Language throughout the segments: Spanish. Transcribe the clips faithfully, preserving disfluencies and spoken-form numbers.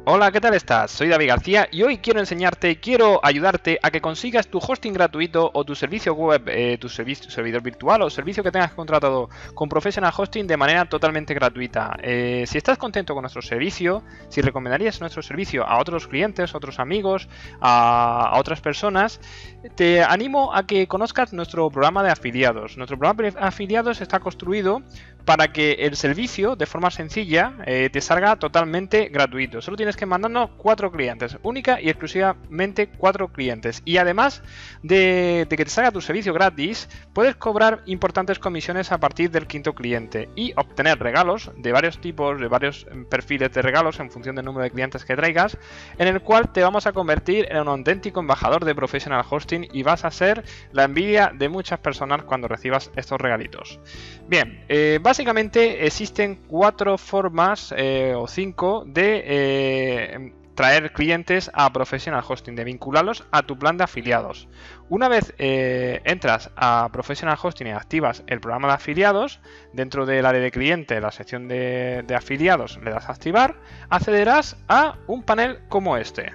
Hola, ¿qué tal estás? Soy David García y hoy quiero enseñarte, quiero ayudarte a que consigas tu hosting gratuito o tu servicio web, eh, tu servicio, servidor virtual o servicio que tengas contratado con Professional Hosting de manera totalmente gratuita. Eh, si estás contento con nuestro servicio, si recomendarías nuestro servicio a otros clientes, a otros amigos, a, a otras personas, te animo a que conozcas nuestro programa de afiliados. Nuestro programa de afiliados está construido para que el servicio, de forma sencilla, eh, te salga totalmente gratuito. Solo tienes que mandarnos cuatro clientes, única y exclusivamente cuatro clientes. Y además de, de que te salga tu servicio gratis, puedes cobrar importantes comisiones a partir del quinto cliente y obtener regalos de varios tipos, de varios perfiles de regalos en función del número de clientes que traigas, en el cual te vamos a convertir en un auténtico embajador de Professional Hosting y vas a ser la envidia de muchas personas cuando recibas estos regalitos. Bien, eh, básicamente existen cuatro formas eh, o cinco de eh, traer clientes a Professional Hosting, de vincularlos a tu plan de afiliados. Una vez eh, entras a Professional Hosting y activas el programa de afiliados, dentro del área de cliente, la sección de, de afiliados, le das a activar, accederás a un panel como este.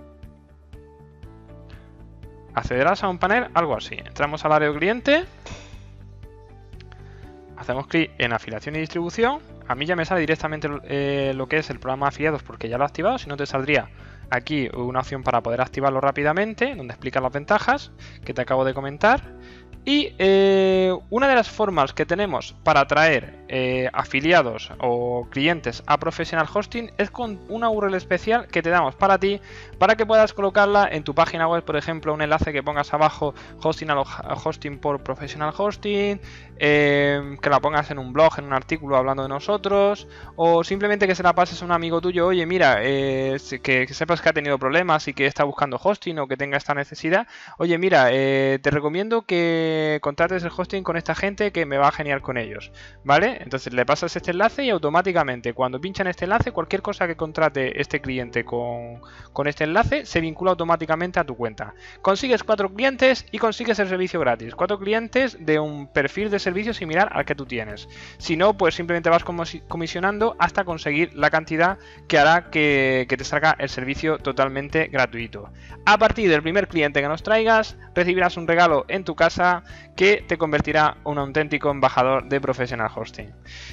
Accederás a un panel algo así. Entramos al área de cliente. Hacemos clic en afiliación y distribución. A mí ya me sale directamente eh, lo que es el programa de afiliados porque ya lo he activado. Si no, te saldría aquí una opción para poder activarlo rápidamente, donde explica las ventajas que te acabo de comentar. Y eh, una de las formas que tenemos para atraer eh, afiliados o clientes a Professional Hosting es con una U R L especial que te damos para ti, para que puedas colocarla en tu página web, por ejemplo, un enlace que pongas abajo, hosting a hosting por Professional Hosting, eh, que la pongas en un blog, en un artículo hablando de nosotros, o simplemente que se la pases a un amigo tuyo, oye, mira, eh, que, que sepas que ha tenido problemas y que está buscando hosting o que tenga esta necesidad, oye, mira, eh, te recomiendo que contrates el hosting con esta gente que me va genial con ellos, ¿vale? Entonces le pasas este enlace y automáticamente cuando pinchan este enlace, cualquier cosa que contrate este cliente con, con este enlace se vincula automáticamente a tu cuenta. Consigues cuatro clientes y consigues el servicio gratis, cuatro clientes de un perfil de servicio similar al que tú tienes. Si no, pues simplemente vas comisionando hasta conseguir la cantidad que hará que, que te salga el servicio totalmente gratuito. A partir del primer cliente que nos traigas, recibirás un regalo en tu casa que te convertirá en un auténtico embajador de Professional Hosting.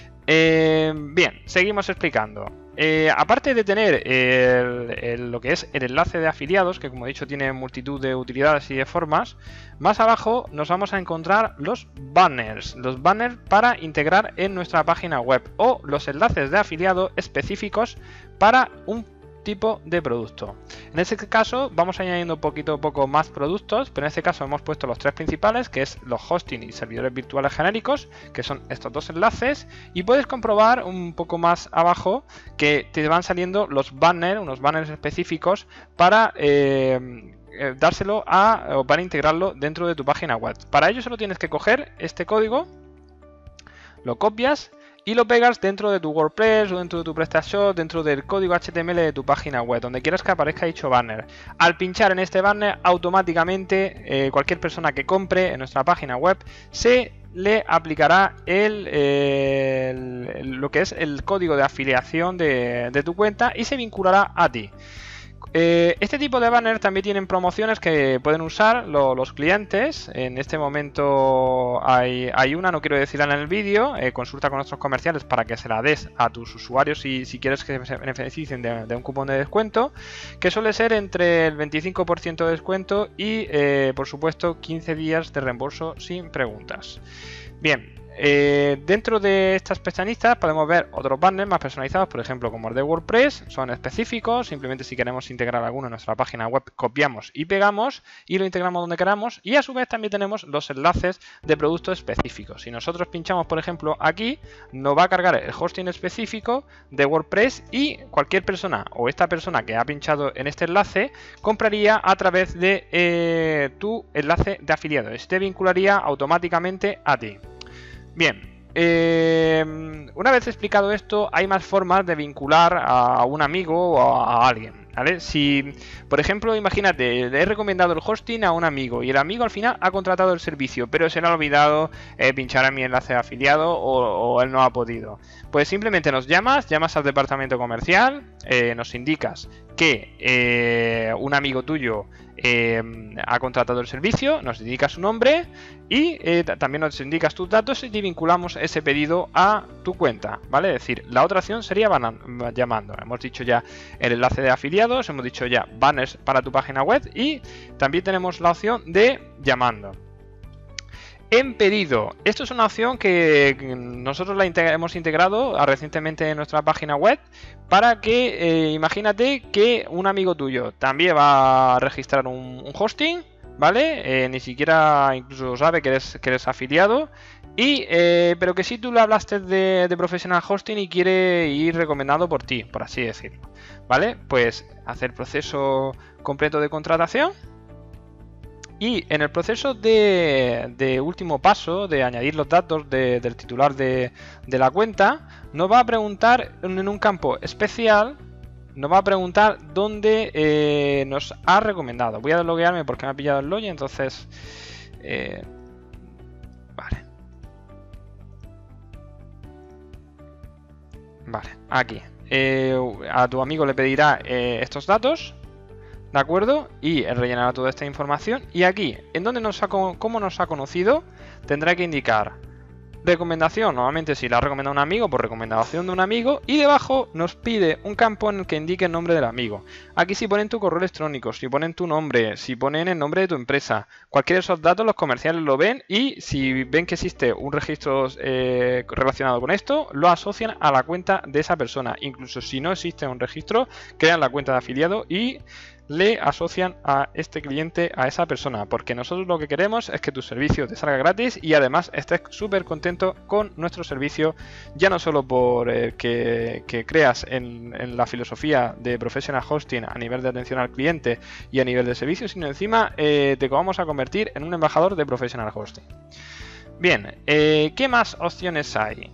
Eh, bien, seguimos explicando. Eh, aparte de tener el, el, lo que es el enlace de afiliados, que como he dicho tiene multitud de utilidades y de formas, más abajo nos vamos a encontrar los banners, los banners para integrar en nuestra página web o los enlaces de afiliado específicos para un tipo de producto. En este caso vamos añadiendo poquito a poco más productos, pero en este caso hemos puesto los tres principales, que es los hosting y servidores virtuales genéricos, que son estos dos enlaces, y puedes comprobar un poco más abajo que te van saliendo los banners, unos banners específicos para eh, eh, dárselo a o para integrarlo dentro de tu página web. Para ello solo tienes que coger este código, lo copias y lo pegas dentro de tu WordPress o dentro de tu PrestaShop, dentro del código H T M L de tu página web, donde quieras que aparezca dicho banner. Al pinchar en este banner, automáticamente eh, cualquier persona que compre en nuestra página web se le aplicará el, eh, el, lo que es el código de afiliación de, de tu cuenta y se vinculará a ti. Eh, este tipo de banner también tienen promociones que pueden usar lo, los clientes. En este momento hay, hay una, no quiero decirla en el vídeo, eh, consulta con nuestros comerciales para que se la des a tus usuarios si, si quieres que se beneficien de, de un cupón de descuento, que suele ser entre el veinticinco por ciento de descuento y eh, por supuesto quince días de reembolso sin preguntas. Bien. Eh, dentro de estas pestañitas podemos ver otros banners más personalizados, por ejemplo como el de WordPress, son específicos, simplemente si queremos integrar alguno en nuestra página web copiamos y pegamos y lo integramos donde queramos, y a su vez también tenemos los enlaces de productos específicos. Si nosotros pinchamos por ejemplo aquí, nos va a cargar el hosting específico de WordPress y cualquier persona o esta persona que ha pinchado en este enlace compraría a través de eh, tu enlace de afiliado, te vincularía automáticamente a ti. Bien, eh, una vez explicado esto, hay más formas de vincular a un amigo o a alguien. ¿vale? Si, por ejemplo, imagínate, le he recomendado el hosting a un amigo y el amigo al final ha contratado el servicio, pero se le ha olvidado eh, pinchar a mi enlace de afiliado o, o él no ha podido. Pues simplemente nos llamas, llamas al departamento comercial, eh, nos indicas que eh, un amigo tuyo eh, ha contratado el servicio, nos indicas su nombre y eh, también nos indicas tus datos y vinculamos ese pedido a tu cuenta, ¿vale? Es decir, la otra opción sería llamando. Hemos dicho ya el enlace de afiliados, hemos dicho ya banners para tu página web y también tenemos la opción de llamando. En pedido, esto es una opción que nosotros la integra hemos integrado recientemente en nuestra página web para que, eh, imagínate que un amigo tuyo también va a registrar un, un hosting, ¿vale? Eh, ni siquiera incluso sabe que eres, que eres afiliado, y, eh, pero que sí tú le hablaste de, de Professional Hosting y quiere ir recomendado por ti, por así decirlo, ¿vale? Pues hacer proceso completo de contratación. Y en el proceso de, de último paso, de añadir los datos de, del titular de, de la cuenta, nos va a preguntar en un campo especial, nos va a preguntar dónde eh, nos ha recomendado. Voy a desloguearme porque me ha pillado el login, entonces... Eh, vale. Vale, aquí. Eh, a tu amigo le pedirá eh, estos datos. ¿De acuerdo? Y él rellenará toda esta información. Y aquí, en donde nos ha, cómo nos ha conocido, tendrá que indicar recomendación. Normalmente si la ha recomendado un amigo, por recomendación de un amigo. Y debajo nos pide un campo en el que indique el nombre del amigo. Aquí si ponen tu correo electrónico, si ponen tu nombre, si ponen el nombre de tu empresa, cualquiera de esos datos los comerciales lo ven. Y si ven que existe un registro eh, relacionado con esto, lo asocian a la cuenta de esa persona. Incluso si no existe un registro, crean la cuenta de afiliado y le asocian a este cliente, a esa persona, porque nosotros lo que queremos es que tu servicio te salga gratis y además estés súper contento con nuestro servicio, ya no solo por eh, que, que creas en, en la filosofía de Professional Hosting a nivel de atención al cliente y a nivel de servicio, sino encima eh, te vamos a convertir en un embajador de Professional Hosting. Bien, eh, ¿qué más opciones hay?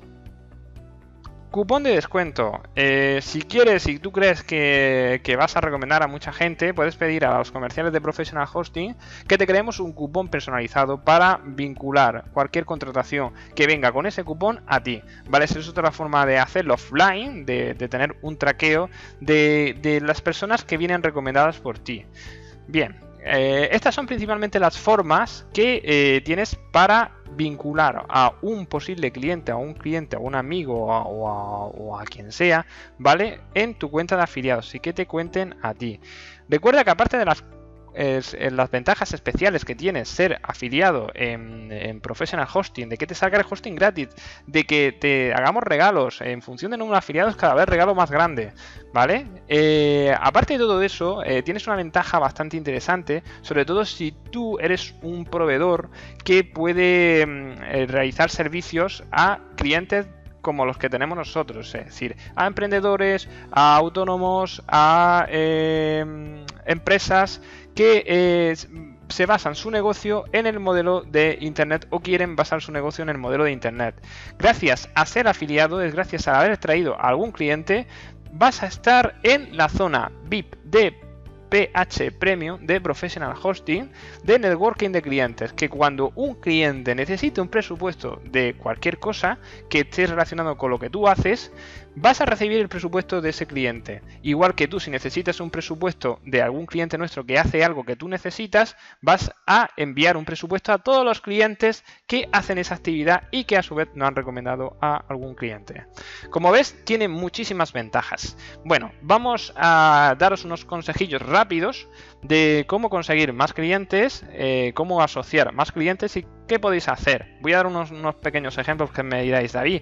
Cupón de descuento. Eh, si quieres, si tú crees que, que vas a recomendar a mucha gente, puedes pedir a los comerciales de Professional Hosting que te creemos un cupón personalizado para vincular cualquier contratación que venga con ese cupón a ti. ¿Vale? Esa es otra forma de hacerlo offline, de, de tener un traqueo de, de las personas que vienen recomendadas por ti. Bien. Eh, estas son principalmente las formas que eh, tienes para vincular a un posible cliente, a un cliente, a un amigo o a, o a, o a quien sea, ¿vale? En tu cuenta de afiliados y que te cuenten a ti. Recuerda que aparte de las Es, en las ventajas especiales que tiene ser afiliado en, en Professional Hosting, de que te salga el hosting gratis, de que te hagamos regalos en función de número de afiliados, cada vez regalo más grande, ¿vale? Eh, aparte de todo eso, eh, tienes una ventaja bastante interesante, sobre todo si tú eres un proveedor que puede eh, realizar servicios a clientes como los que tenemos nosotros, es decir, a emprendedores, a autónomos, a eh, empresas que eh, se basan su negocio en el modelo de Internet o quieren basar su negocio en el modelo de Internet. Gracias a ser afiliado, es gracias a haber traído a algún cliente, vas a estar en la zona V I P de P H Premium de Professional Hosting de networking de clientes, que cuando un cliente necesite un presupuesto de cualquier cosa que esté relacionado con lo que tú haces, vas a recibir el presupuesto de ese cliente. Igual que tú, si necesitas un presupuesto de algún cliente nuestro que hace algo que tú necesitas, vas a enviar un presupuesto a todos los clientes que hacen esa actividad y que a su vez nos han recomendado a algún cliente. Como ves, tiene muchísimas ventajas. Bueno, vamos a daros unos consejillos rápidos de cómo conseguir más clientes, eh, cómo asociar más clientes y qué podéis hacer. Voy a dar unos, unos pequeños ejemplos que me diráis, David.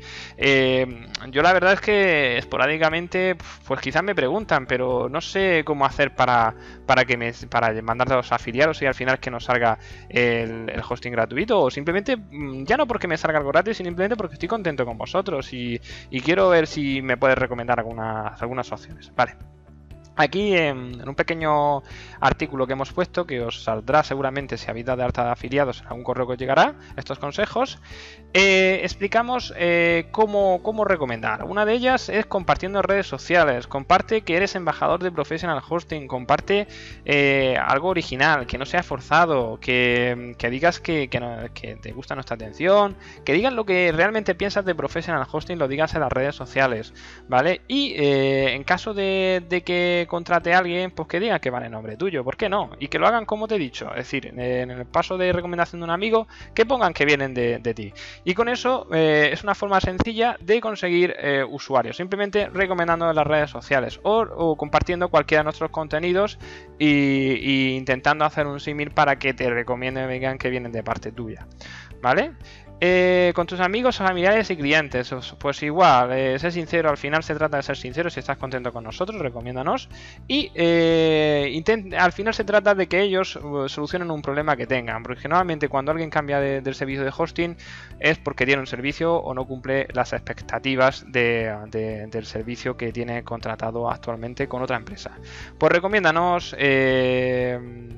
Eh, yo la verdad es que esporádicamente, pues quizás me preguntan, pero no sé cómo hacer para, para que me para mandar a los afiliados y al final que nos salga el, el hosting gratuito, o simplemente, ya no porque me salga algo gratis, sino simplemente porque estoy contento con vosotros y, y quiero ver si me puedes recomendar algunas, algunas opciones. Vale. Aquí en, en un pequeño artículo que hemos puesto, que os saldrá seguramente si habéis dado de alta de afiliados en algún correo que os llegará, estos consejos, eh, explicamos eh, cómo, cómo recomendar. Una de ellas es compartiendo en redes sociales. Comparte que eres embajador de Professional Hosting, comparte eh, algo original, que no sea forzado, que, que digas que, que, no, que te gusta nuestra atención, que digas lo que realmente piensas de Professional Hosting, lo digas en las redes sociales, ¿vale? Y eh, en caso de, de que contrate a alguien, pues que digan que van en nombre tuyo, ¿por qué no? Y que lo hagan como te he dicho, es decir, en el paso de recomendación de un amigo, que pongan que vienen de, de ti. Y con eso eh, es una forma sencilla de conseguir eh, usuarios, simplemente recomendando en las redes sociales o, o compartiendo cualquiera de nuestros contenidos y, y intentando hacer un símil para que te recomienden, digan que vienen de parte tuya, ¿vale? Eh, con tus amigos, familiares y clientes, pues igual, eh, sé sincero, al final se trata de ser sincero. Si estás contento con nosotros, recomiéndanos. Y eh, intent al final se trata de que ellos uh, solucionen un problema que tengan, porque generalmente cuando alguien cambia de, del servicio de hosting es porque tiene un servicio o no cumple las expectativas de, de, del servicio que tiene contratado actualmente con otra empresa. Pues recomiéndanos. eh,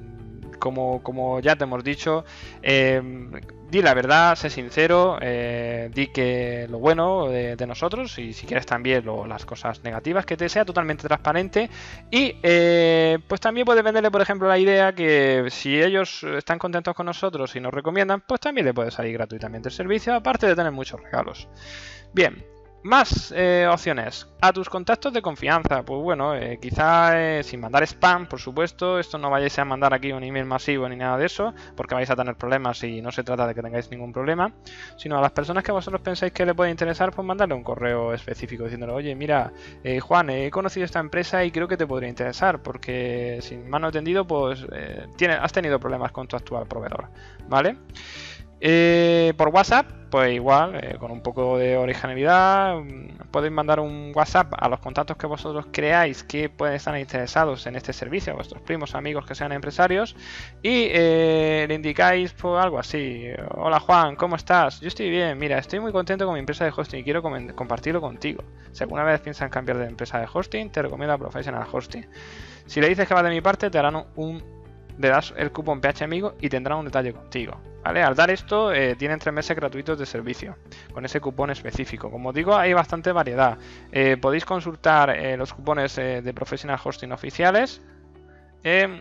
Como, como ya te hemos dicho, eh, di la verdad, sé sincero, eh, di que lo bueno de, de nosotros y si quieres también lo, las cosas negativas, que te sea totalmente transparente. Y eh, pues también puedes venderle, por ejemplo, la idea que si ellos están contentos con nosotros y nos recomiendan, pues también le puede salir gratuitamente el servicio, aparte de tener muchos regalos. Bien. Más eh, opciones. A tus contactos de confianza. Pues bueno, eh, quizá eh, sin mandar spam, por supuesto. Esto no vayáis a mandar aquí un email masivo ni nada de eso, porque vais a tener problemas y no se trata de que tengáis ningún problema. Sino a las personas que vosotros pensáis que le puede interesar, pues mandarle un correo específico diciéndole: oye, mira, eh, Juan, he conocido esta empresa y creo que te podría interesar, porque sin mano entendido, pues eh, tiene, has tenido problemas con tu actual proveedor, ¿vale? Eh, por WhatsApp, pues igual, eh, con un poco de originalidad, podéis mandar un WhatsApp a los contactos que vosotros creáis que pueden estar interesados en este servicio, a vuestros primos, amigos que sean empresarios, y eh, le indicáis pues, algo así: hola Juan, ¿cómo estás? Yo estoy bien, mira, estoy muy contento con mi empresa de hosting y quiero compartirlo contigo. Si alguna vez piensan cambiar de empresa de hosting, te recomiendo a Professional Hosting. Si le dices que va de mi parte, te harán un, le das el cupón P H Amigo y tendrán un detalle contigo. ¿Vale? Al dar esto, eh, tienen tres meses gratuitos de servicio con ese cupón específico. Como digo, hay bastante variedad. Eh, podéis consultar eh, los cupones eh, de Professional Hosting oficiales. Eh,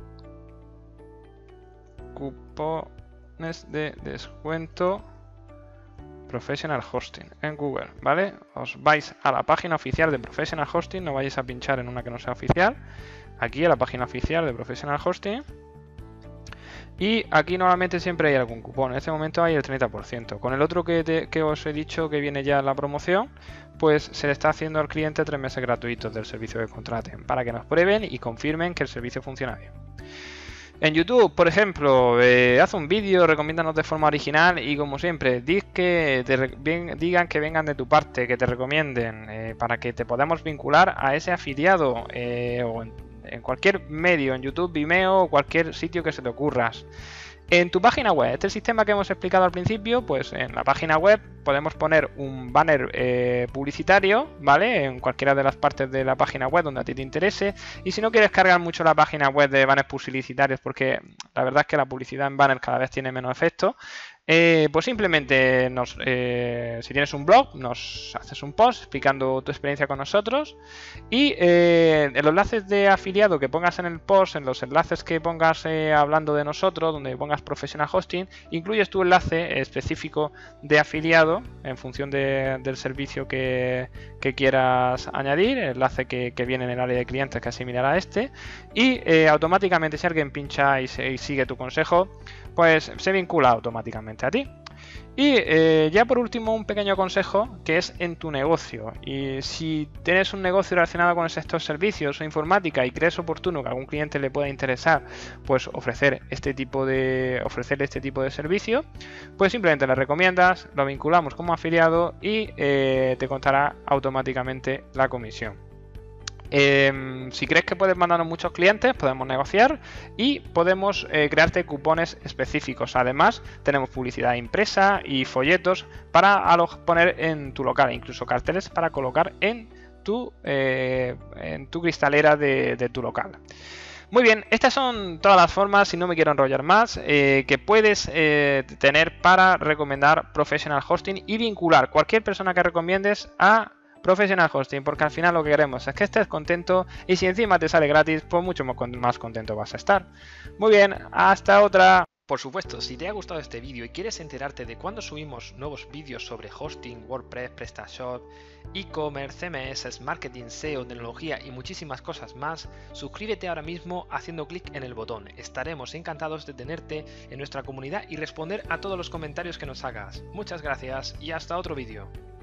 cupones de descuento Professional Hosting en Google, ¿vale? Os vais a la página oficial de Professional Hosting, no vayáis a pinchar en una que no sea oficial. Aquí a la página oficial de Professional Hosting. Y aquí normalmente siempre hay algún cupón. En este momento hay el treinta por ciento. Con el otro que, te, que os he dicho que viene ya en la promoción, pues se le está haciendo al cliente tres meses gratuitos del servicio que contraten, para que nos prueben y confirmen que el servicio funciona bien. En YouTube, por ejemplo, eh, haz un vídeo, recomiéndanos de forma original y, como siempre, di que te bien, digan que vengan de tu parte, que te recomienden, eh, para que te podamos vincular a ese afiliado eh, o en en cualquier medio, en YouTube, Vimeo o cualquier sitio que se te ocurra. En tu página web, este sistema que hemos explicado al principio, pues en la página web podemos poner un banner eh, publicitario, ¿vale? En cualquiera de las partes de la página web donde a ti te interese. Y si no quieres cargar mucho la página web de banners publicitarios, porque la verdad es que la publicidad en banner cada vez tiene menos efecto, Eh, pues simplemente nos, eh, si tienes un blog, nos haces un post explicando tu experiencia con nosotros y eh, en los enlaces de afiliado que pongas en el post, en los enlaces que pongas eh, hablando de nosotros, donde pongas Professional Hosting, incluyes tu enlace específico de afiliado en función de, del servicio que, que quieras añadir, el enlace que, que viene en el área de clientes que es similar a este, y eh, automáticamente si alguien pincha y, se, y sigue tu consejo, pues se vincula automáticamente a ti. Y eh, ya por último, un pequeño consejo que es en tu negocio. Y si tienes un negocio relacionado con estos servicios o informática y crees oportuno que a algún cliente le pueda interesar, pues ofrecer este tipo de ofrecer este tipo de servicio, pues simplemente le recomiendas, lo vinculamos como afiliado y eh, te contará automáticamente la comisión. Eh, si crees que puedes mandarnos muchos clientes, podemos negociar y podemos eh, crearte cupones específicos. Además, tenemos publicidad impresa y folletos para poner en tu local, incluso carteles para colocar en tu, eh, en tu cristalera de, de tu local. Muy bien, estas son todas las formas, si no me quiero enrollar más, eh, que puedes eh, tener para recomendar Professional Hosting y vincular cualquier persona que recomiendes a Professional Hosting, porque al final lo que queremos es que estés contento y si encima te sale gratis, pues mucho más contento vas a estar. Muy bien, hasta otra. Por supuesto, si te ha gustado este vídeo y quieres enterarte de cuando subimos nuevos vídeos sobre hosting, WordPress, PrestaShop, e-commerce, C M S, marketing, S E O, tecnología y muchísimas cosas más, suscríbete ahora mismo haciendo clic en el botón. Estaremos encantados de tenerte en nuestra comunidad y responder a todos los comentarios que nos hagas. Muchas gracias y hasta otro vídeo.